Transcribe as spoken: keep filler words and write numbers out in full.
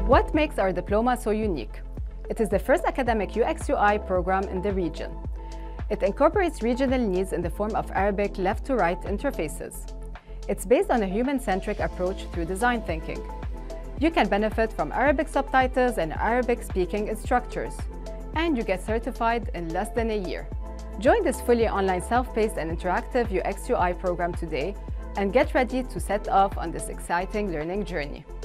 What makes our diploma so unique? It is the first academic U X U I program in the region. It incorporates regional needs in the form of Arabic left-to-right interfaces. It's based on a human-centric approach through design thinking. You can benefit from Arabic subtitles and Arabic-speaking instructors, and you get certified in less than a year. Join this fully online self-paced and interactive U X U I program today and get ready to set off on this exciting learning journey.